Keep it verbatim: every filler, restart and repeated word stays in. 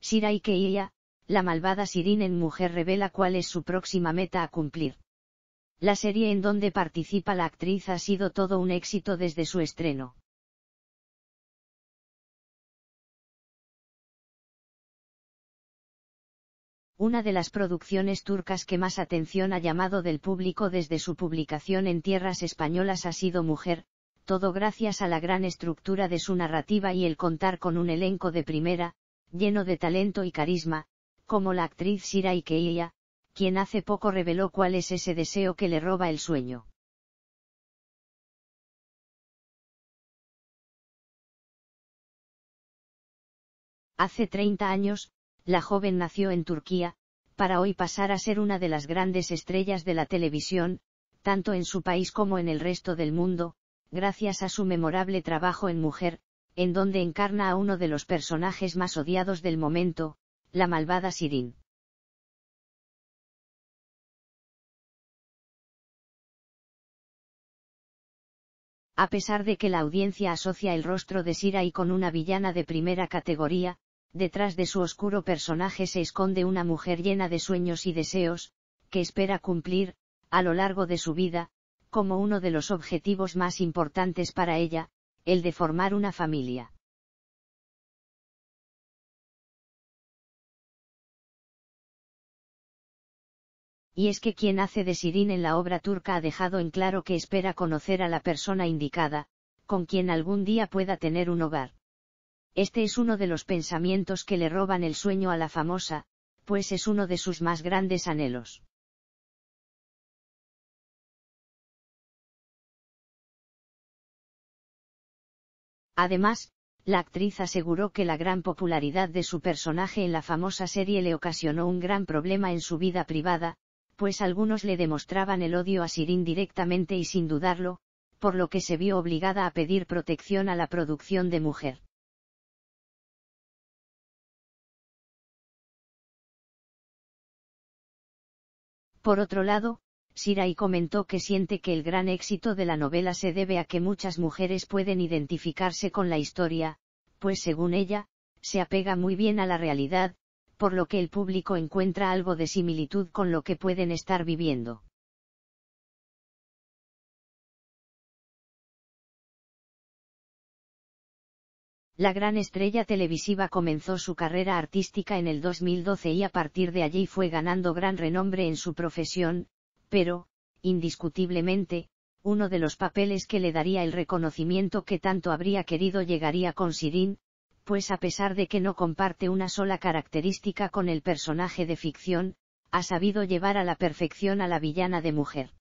Shirai Keiya, la malvada Sirin en Mujer revela cuál es su próxima meta a cumplir. La serie en donde participa la actriz ha sido todo un éxito desde su estreno. Una de las producciones turcas que más atención ha llamado del público desde su publicación en tierras españolas ha sido Mujer, todo gracias a la gran estructura de su narrativa y el contar con un elenco de primera, lleno de talento y carisma, como la actriz Shirai Keiya, quien hace poco reveló cuál es ese deseo que le roba el sueño. Hace treinta años, la joven nació en Turquía, para hoy pasar a ser una de las grandes estrellas de la televisión, tanto en su país como en el resto del mundo, gracias a su memorable trabajo en Mujer, en donde encarna a uno de los personajes más odiados del momento, la malvada Sirin. A pesar de que la audiencia asocia el rostro de Shirai con una villana de primera categoría, detrás de su oscuro personaje se esconde una mujer llena de sueños y deseos, que espera cumplir, a lo largo de su vida, como uno de los objetivos más importantes para ella, el de formar una familia. Y es que quien hace de Sirin en la obra turca ha dejado en claro que espera conocer a la persona indicada, con quien algún día pueda tener un hogar. Este es uno de los pensamientos que le roban el sueño a la famosa, pues es uno de sus más grandes anhelos. Además, la actriz aseguró que la gran popularidad de su personaje en la famosa serie le ocasionó un gran problema en su vida privada, pues algunos le demostraban el odio a Sirin directamente y sin dudarlo, por lo que se vio obligada a pedir protección a la producción de Mujer. Por otro lado, Shirai comentó que siente que el gran éxito de la novela se debe a que muchas mujeres pueden identificarse con la historia, pues según ella, se apega muy bien a la realidad, por lo que el público encuentra algo de similitud con lo que pueden estar viviendo. La gran estrella televisiva comenzó su carrera artística en el dos mil doce y a partir de allí fue ganando gran renombre en su profesión, pero, indiscutiblemente, uno de los papeles que le daría el reconocimiento que tanto habría querido llegaría con Sirin, pues a pesar de que no comparte una sola característica con el personaje de ficción, ha sabido llevar a la perfección a la villana de Mujer.